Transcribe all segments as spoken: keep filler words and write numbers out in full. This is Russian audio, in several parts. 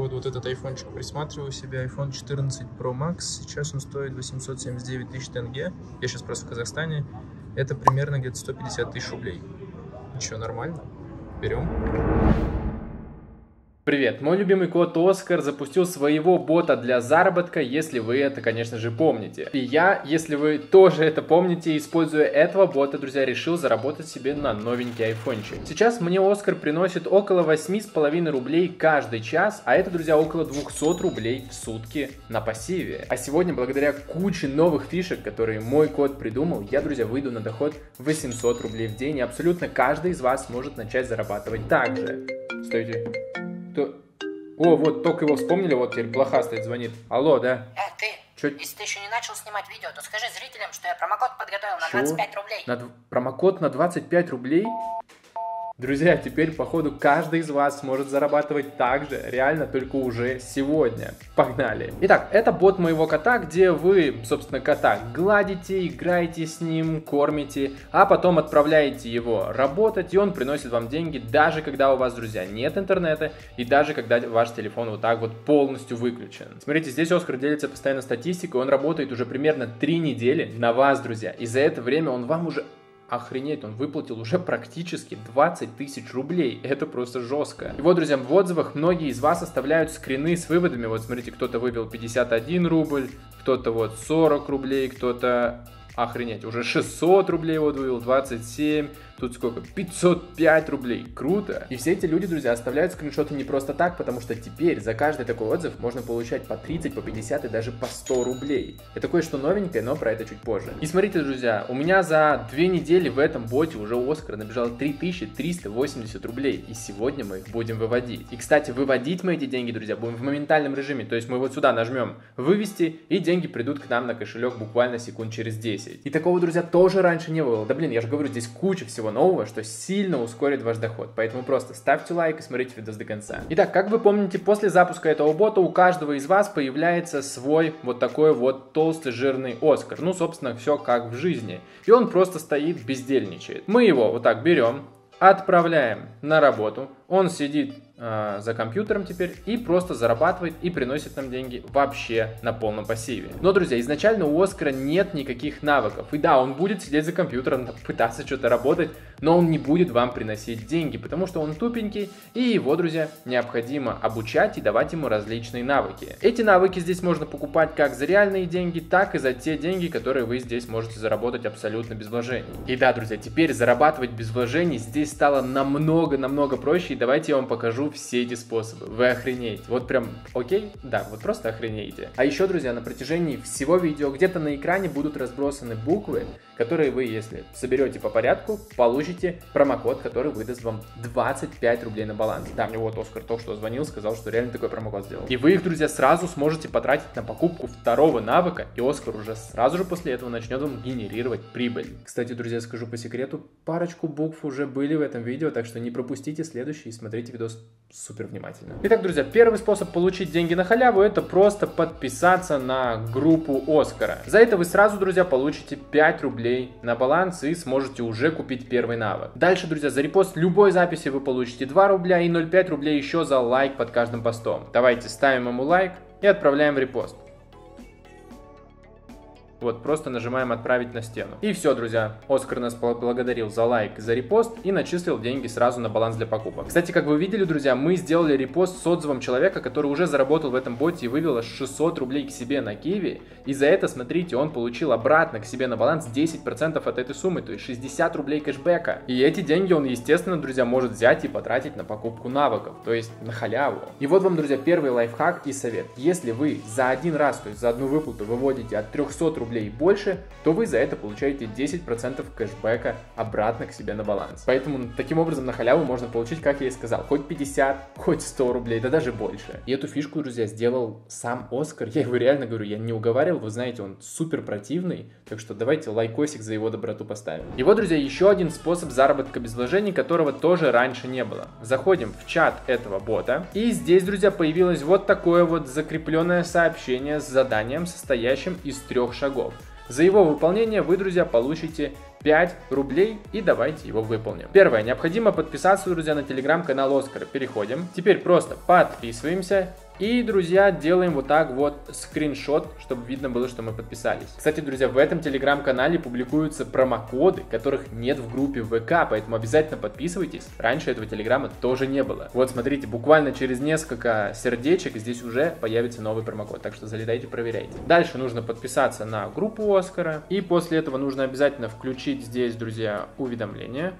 года вот этот айфончик присматриваю себе, айфон четырнадцать про макс, сейчас он стоит восемьсот семьдесят девять тысяч тенге, я сейчас просто в Казахстане, это примерно где-то сто пятьдесят тысяч рублей. Ничего, нормально, берем. Привет! Мой любимый кот Оскар запустил своего бота для заработка, если вы это, конечно же, помните. И я, если вы тоже это помните, используя этого бота, друзья, решил заработать себе на новенький айфончик. Сейчас мне Оскар приносит около восьми с половиной рублей каждый час, а это, друзья, около двухсот рублей в сутки на пассиве. А сегодня, благодаря куче новых фишек, которые мой кот придумал, я, друзья, выйду на доход восемьсот рублей в день, и абсолютно каждый из вас может начать зарабатывать так же. Стойте. Кто? О, вот, только его вспомнили, вот теперь блоха стоит, звонит. Алло, да? Э, ты, Чё? если ты еще не начал снимать видео, то скажи зрителям, что я промокод подготовил на Чё? двадцать пять рублей. На дв... Промокод на двадцать пять рублей? Друзья, теперь, походу, каждый из вас сможет зарабатывать так же, реально, только уже сегодня. Погнали! Итак, это бот моего кота, где вы, собственно, кота гладите, играете с ним, кормите, а потом отправляете его работать, и он приносит вам деньги, даже когда у вас, друзья, нет интернета, и даже когда ваш телефон вот так вот полностью выключен. Смотрите, здесь Оскар делится постоянно статистикой, он работает уже примерно три недели на вас, друзья, и за это время он вам уже... Охренеть, он выплатил уже практически двадцать тысяч рублей. Это просто жестко. И вот, друзья, в отзывах многие из вас оставляют скрины с выводами. Вот смотрите, кто-то вывел пятьдесят один рубль, кто-то вот сорок рублей, кто-то... Охренеть, уже шестьсот рублей вот вывел, двадцать семь, тут сколько? пятьсот пять рублей. Круто! И все эти люди, друзья, оставляют скриншоты не просто так, потому что теперь за каждый такой отзыв можно получать по тридцать, по пятьдесят и даже по сто рублей. Это кое-что новенькое, но про это чуть позже. И смотрите, друзья, у меня за две недели в этом боте уже у Оскара набежало три тысячи триста восемьдесят рублей. И сегодня мы их будем выводить. И, кстати, выводить мы эти деньги, друзья, будем в моментальном режиме. То есть мы вот сюда нажмем «Вывести», и деньги придут к нам на кошелек буквально секунд через десять. И такого, друзья, тоже раньше не было. Да блин, я же говорю, здесь куча всего нового, что сильно ускорит ваш доход. Поэтому просто ставьте лайк и смотрите видос до конца. Итак, как вы помните, после запуска этого бота у каждого из вас появляется свой вот такой вот толстый жирный Оскар. Ну, собственно, все как в жизни. И он просто стоит, бездельничает. Мы его вот так берем, отправляем на работу. Он сидит э, за компьютером теперь и просто зарабатывает и приносит нам деньги вообще на полном пассиве. Но, друзья, изначально у Оскара нет никаких навыков. И да, он будет сидеть за компьютером, пытаться что-то работать, но он не будет вам приносить деньги, потому что он тупенький, и его, друзья, необходимо обучать и давать ему различные навыки. Эти навыки здесь можно покупать как за реальные деньги, так и за те деньги, которые вы здесь можете заработать абсолютно без вложений. И да, друзья, теперь зарабатывать без вложений здесь стало намного-намного проще, и давайте я вам покажу все эти способы. Вы охренеете. Вот прям, окей? Да, вот просто охренеете. А еще, друзья, на протяжении всего видео где-то на экране будут разбросаны буквы, которые вы, если соберете по порядку, получите промокод, который выдаст вам двадцать пять рублей на баланс. Да, мне вот Оскар только что звонил, сказал, что реально такой промокод сделал. И вы их, друзья, сразу сможете потратить на покупку второго навыка, и Оскар уже сразу же после этого начнет вам генерировать прибыль. Кстати, друзья, скажу по секрету, парочку букв уже были в этом видео, так что не пропустите следующий и смотрите видос супер внимательно. Итак, друзья, первый способ получить деньги на халяву — это просто подписаться на группу Оскара. За это вы сразу, друзья, получите пять рублей на баланс и сможете уже купить первый навык. Дальше, друзья, за репост любой записи вы получите два рубля и ноль целых пять десятых рублей еще за лайк под каждым постом. Давайте ставим ему лайк и отправляем в репост. Вот, просто нажимаем «Отправить на стену». И все, друзья. Оскар нас поблагодарил за лайк, за репост и начислил деньги сразу на баланс для покупок. Кстати, как вы видели, друзья, мы сделали репост с отзывом человека, который уже заработал в этом боте и вывел аж шестьсот рублей к себе на Киви. И за это, смотрите, он получил обратно к себе на баланс десять процентов от этой суммы, то есть шестьдесят рублей кэшбэка. И эти деньги он, естественно, друзья, может взять и потратить на покупку навыков, то есть на халяву. И вот вам, друзья, первый лайфхак и совет. Если вы за один раз, то есть за одну выплату выводите от трёхсот рублей и больше, то вы за это получаете десять процентов кэшбэка обратно к себе на баланс. Поэтому таким образом на халяву можно получить, как я и сказал, хоть пятьдесят, хоть сто рублей, да даже больше. И эту фишку, друзья, сделал сам Оскар. Я его реально говорю, я не уговаривал, вы знаете, он супер противный, так что давайте лайкосик за его доброту поставим. И вот, друзья, еще один способ заработка без вложений, которого тоже раньше не было. Заходим в чат этого бота, и здесь, друзья, появилось вот такое вот закрепленное сообщение с заданием, состоящим из трех шагов. За его выполнение вы, друзья, получите пять рублей, и давайте его выполним. Первое, необходимо подписаться, друзья, на телеграм-канал Оскара. Переходим. Теперь просто подписываемся. И, друзья, делаем вот так вот скриншот, чтобы видно было, что мы подписались. Кстати, друзья, в этом телеграм-канале публикуются промокоды, которых нет в группе ВК, поэтому обязательно подписывайтесь. Раньше этого телеграма тоже не было. Вот, смотрите, буквально через несколько сердечек здесь уже появится новый промокод, так что залетайте, проверяйте. Дальше нужно подписаться на группу Оскара, и после этого нужно обязательно включить здесь, друзья, уведомления.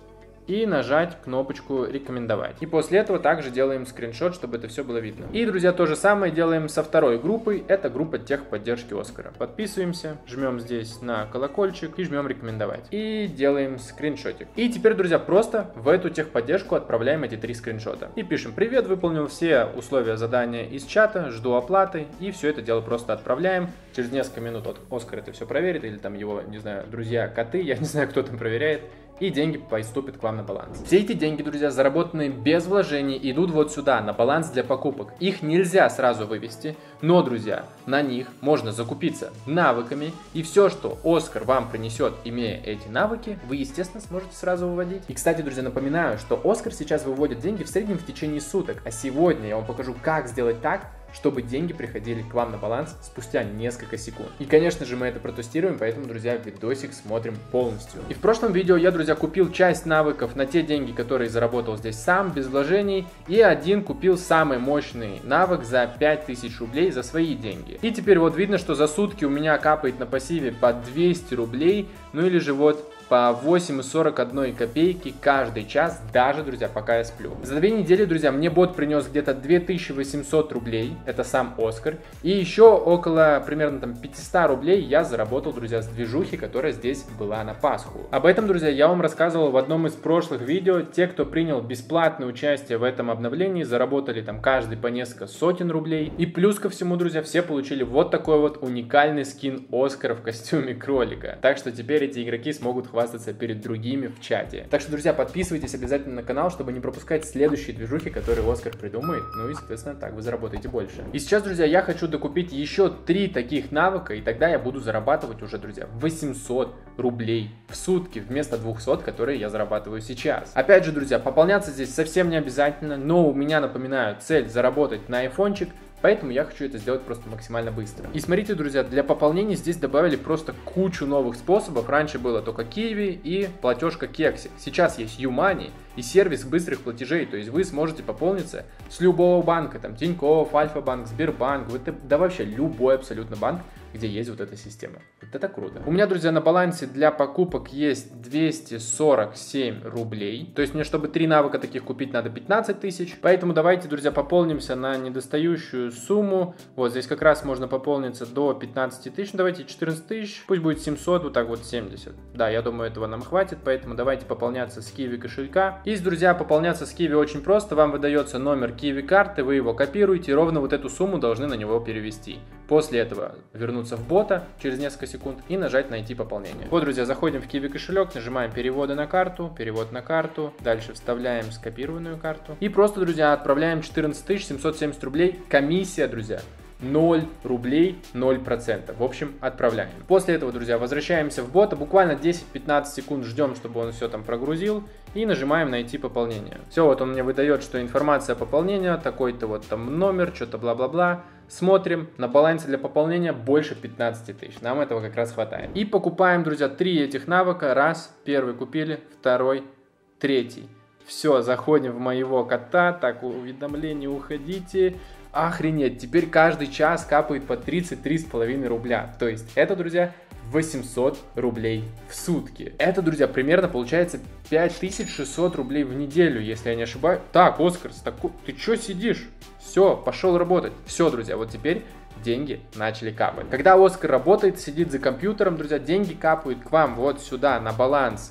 И нажать кнопочку «Рекомендовать». И после этого также делаем скриншот, чтобы это все было видно. И, друзья, то же самое делаем со второй группой. Это группа техподдержки Оскара. Подписываемся, жмем здесь на колокольчик и жмем «Рекомендовать». И делаем скриншотик. И теперь, друзья, просто в эту техподдержку отправляем эти три скриншота. И пишем: «Привет, выполнил все условия задания из чата, жду оплаты». И все это дело просто отправляем. Через несколько минут вот Оскар это все проверит, или там его, не знаю, друзья, коты, я не знаю, кто там проверяет. И деньги поступят к вам на баланс. Все эти деньги, друзья, заработанные без вложений, идут вот сюда, на баланс для покупок. Их нельзя сразу вывести, но, друзья, на них можно закупиться навыками. И все, что Оскар вам принесет, имея эти навыки, вы, естественно, сможете сразу выводить. И, кстати, друзья, напоминаю, что Оскар сейчас выводит деньги в среднем в течение суток. А сегодня я вам покажу, как сделать так, чтобы деньги приходили к вам на баланс спустя несколько секунд. И, конечно же, мы это протестируем, поэтому, друзья, видосик смотрим полностью. И в прошлом видео я, друзья, купил часть навыков на те деньги, которые заработал здесь сам, без вложений, и один купил самый мощный навык за пять тысяч рублей за свои деньги. И теперь вот видно, что за сутки у меня капает на пассиве по двести рублей, ну или же вот по восемь сорок одна копейки каждый час, даже, друзья, пока я сплю. За две недели, друзья, мне бот принес где-то две тысячи восемьсот рублей, это сам Оскар, и еще около примерно там пятьсот рублей я заработал, друзья, с движухи, которая здесь была на Пасху. Об этом, друзья, я вам рассказывал в одном из прошлых видео. Те, кто принял бесплатное участие в этом обновлении, заработали там каждый по несколько сотен рублей. И плюс ко всему, друзья, все получили вот такой вот уникальный скин Оскара в костюме кролика. Так что теперь эти игроки смогут хвастаться перед другими в чате. Так что, друзья, подписывайтесь обязательно на канал, чтобы не пропускать следующие движухи, которые Оскар придумает. Ну и, соответственно, так вы заработаете больше. И сейчас, друзья, я хочу докупить еще три таких навыка, и тогда я буду зарабатывать уже, друзья, восемьсот рублей в сутки вместо двухсот, которые я зарабатываю сейчас. Опять же, друзья, пополняться здесь совсем не обязательно, но у меня, напоминаю, цель заработать на айфончик. Поэтому я хочу это сделать просто максимально быстро. И смотрите, друзья, для пополнения здесь добавили просто кучу новых способов. Раньше было только Kiwi и платежка Кексик. Сейчас есть YouMoney и сервис быстрых платежей. То есть вы сможете пополниться с любого банка. Там Тинькофф, Альфа-банк, Сбербанк. Да вообще любой абсолютно банк, где есть вот эта система. Вот это круто. У меня, друзья, на балансе для покупок есть двести сорок семь рублей. То есть мне, чтобы три навыка таких купить, надо пятнадцать тысяч. Поэтому давайте, друзья, пополнимся на недостающую сумму. Вот здесь как раз можно пополниться до пятнадцати тысяч. Ну, давайте четырнадцать тысяч. Пусть будет семьсот, вот так вот семьдесят. Да, я думаю, этого нам хватит. Поэтому давайте пополняться с Kiwi кошелька. И, друзья, пополняться с Kiwi очень просто. Вам выдается номер Kiwi карты, вы его копируете и ровно вот эту сумму должны на него перевести. После этого вернуться в бота через несколько секунд и нажать «Найти пополнение». Вот, друзья, заходим в Kiwi кошелек, нажимаем «Переводы на карту», «Перевод на карту», дальше вставляем скопированную карту и просто, друзья, отправляем четырнадцать тысяч семьсот семьдесят рублей. Комиссия, друзья, ноль рублей, ноль процентов. В общем, отправляем. После этого, друзья, возвращаемся в бота, буквально десять-пятнадцать секунд ждем, чтобы он все там прогрузил, и нажимаем «Найти пополнение». Все, вот он мне выдает, что информация пополнения, такой-то вот там номер, что-то бла-бла-бла. Смотрим, на балансе для пополнения больше пятнадцати тысяч, нам этого как раз хватает. И покупаем, друзья, три этих навыка. Раз, первый купили, второй, третий. Все, заходим в моего кота, так, уведомление, уходите. Охренеть, теперь каждый час капает по тридцать три с половиной рубля. То есть это, друзья, восемьсот рублей в сутки. Это, друзья, примерно получается пять тысяч шестьсот рублей в неделю, если я не ошибаюсь. Так, Оскар, ты что сидишь? Все, пошел работать. Все, друзья, вот теперь деньги начали капать. Когда Оскар работает, сидит за компьютером, друзья, деньги капают к вам вот сюда на баланс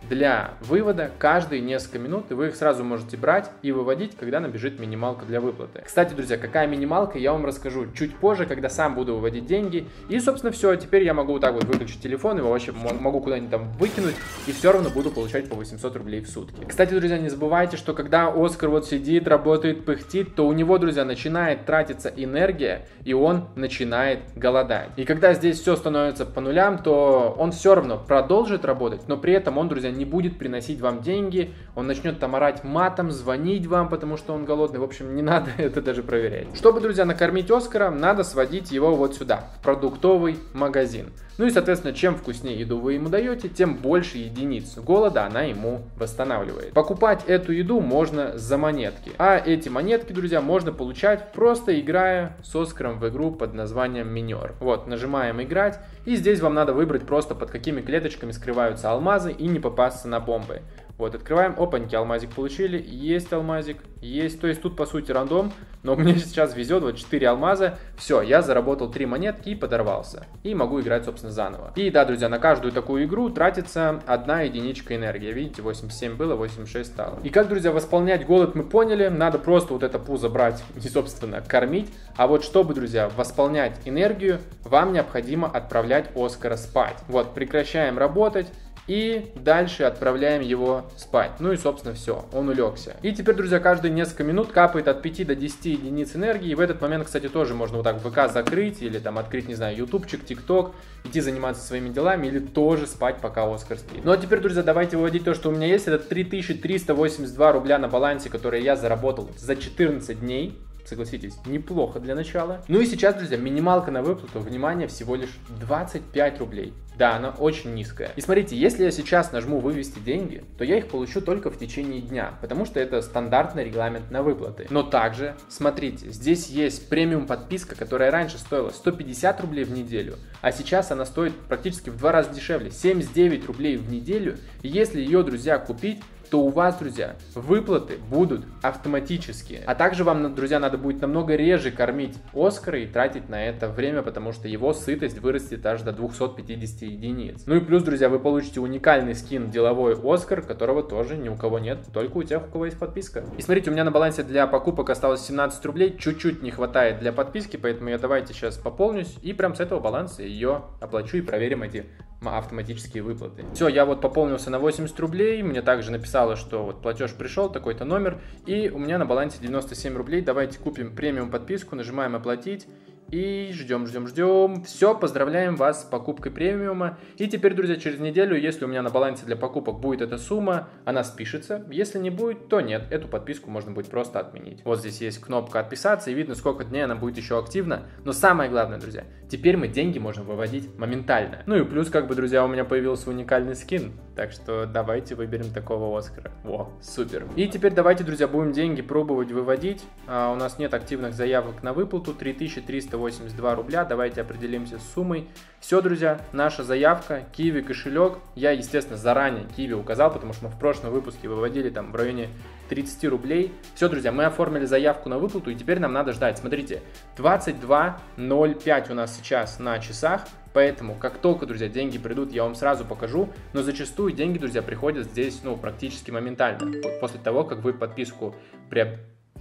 для вывода каждые несколько минут, и вы их сразу можете брать и выводить, когда набежит минималка для выплаты. Кстати, друзья, какая минималка, я вам расскажу чуть позже, когда сам буду выводить деньги. И, собственно, все, теперь я могу вот так вот выключить телефон, его вообще могу куда-нибудь там выкинуть, и все равно буду получать по восемьсот рублей в сутки. Кстати, друзья, не забывайте, что когда Оскар вот сидит, работает, пыхтит, то у него, друзья, начинает тратиться энергия, и он начинает голодать. И когда здесь все становится по нулям, то он все равно продолжит работать, но при этом он, друзья, не будет приносить вам деньги, он начнет там орать матом, звонить вам, потому что он голодный. В общем, не надо это даже проверять. Чтобы, друзья, накормить Оскара, надо сводить его вот сюда, в продуктовый магазин. Ну и, соответственно, чем вкуснее еду вы ему даете, тем больше единиц голода она ему восстанавливает. Покупать эту еду можно за монетки. А эти монетки, друзья, можно получать просто играя с Оскаром в игру под названием Минер. Вот, нажимаем играть, и здесь вам надо выбрать просто под какими клеточками скрываются алмазы и не попасться на бомбы. Вот, открываем, опаньки, алмазик получили, есть алмазик, есть, то есть тут по сути рандом, но мне сейчас везет, вот четыре алмаза, все, я заработал три монетки и подорвался, и могу играть, собственно, заново. И да, друзья, на каждую такую игру тратится одна единичка энергии, видите, восемьдесят семь было, восемьдесят шесть стало. И как, друзья, восполнять голод мы поняли, надо просто вот это пузо брать и, собственно, кормить, а вот чтобы, друзья, восполнять энергию, вам необходимо отправлять Оскара спать. Вот, прекращаем работать. И дальше отправляем его спать. Ну и, собственно, все, он улегся. И теперь, друзья, каждые несколько минут капает от пяти до десяти единиц энергии. И в этот момент, кстати, тоже можно вот так ВК закрыть или там открыть, не знаю, ютубчик, тикток, идти заниматься своими делами или тоже спать, пока Оскар спит. Ну а теперь, друзья, давайте выводить то, что у меня есть. Это три тысячи триста восемьдесят два рубля на балансе, которые я заработал за четырнадцать дней. Согласитесь, неплохо для начала. Ну и сейчас, друзья, минималка на выплату, внимание, всего лишь двадцать пять рублей. Да, она очень низкая. И смотрите, если я сейчас нажму вывести деньги, то я их получу только в течение дня, потому что это стандартный регламент на выплаты. Но также, смотрите, здесь есть премиум подписка, которая раньше стоила сто пятьдесят рублей в неделю, а сейчас она стоит практически в два раза дешевле, семьдесят девять рублей в неделю. И если ее, друзья, купить, то у вас, друзья, выплаты будут автоматические. А также вам, друзья, надо будет намного реже кормить Оскара и тратить на это время, потому что его сытость вырастет аж до двухсот пятидесяти единиц. Ну и плюс, друзья, вы получите уникальный скин деловой Оскар, которого тоже ни у кого нет, только у тех, у кого есть подписка. И смотрите, у меня на балансе для покупок осталось семнадцать рублей, чуть-чуть не хватает для подписки, поэтому я давайте сейчас пополнюсь и прям с этого баланса ее оплачу и проверим эти автоматические выплаты. Все, я вот пополнился на восемьдесят рублей, мне также написало, что вот платеж пришел, такой-то номер, и у меня на балансе девяносто семь рублей. Давайте купим премиум подписку, нажимаем оплатить. И ждем, ждем, ждем. Все, поздравляем вас с покупкой премиума. И теперь, друзья, через неделю, если у меня на балансе для покупок будет эта сумма, она спишется. Если не будет, то нет, эту подписку можно будет просто отменить. Вот здесь есть кнопка «Отписаться», и видно, сколько дней она будет еще активна. Но самое главное, друзья, теперь мы деньги можем выводить моментально. Ну и плюс, как бы, друзья, у меня появился уникальный скин. Так что давайте выберем такого Оскара. Во, супер. И теперь давайте, друзья, будем деньги пробовать выводить. А, у нас нет активных заявок на выплату. три тысячи триста восемьдесят два рубля. Давайте определимся с суммой. Все, друзья, наша заявка, Kiwi кошелек. Я, естественно, заранее Kiwi указал, потому что мы в прошлом выпуске выводили там в районе тридцати рублей. Все, друзья, мы оформили заявку на выплату, и теперь нам надо ждать. Смотрите, двадцать два ноль пять у нас сейчас на часах. Поэтому, как только, друзья, деньги придут, я вам сразу покажу. Но зачастую деньги, друзья, приходят здесь, ну, практически моментально. После того, как вы подписку приобретете.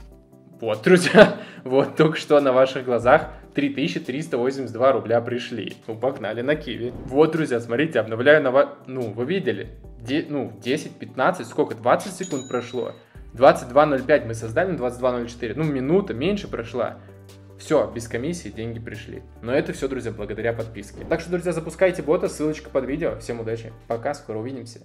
Вот, друзья, вот только что на ваших глазах три тысячи триста восемьдесят два рубля пришли. Ну, погнали на Kiwi. Вот, друзья, смотрите, обновляю на вас. Ну, вы видели? Де... Ну, десять, пятнадцать, сколько? двадцать секунд прошло. двадцать два ноль пять мы создали на двадцать два ноль четыре. Ну, минута меньше прошла. Все, без комиссии деньги пришли. Но это все, друзья, благодаря подписке. Так что, друзья, запускайте бота, ссылочка под видео. Всем удачи, пока, скоро увидимся.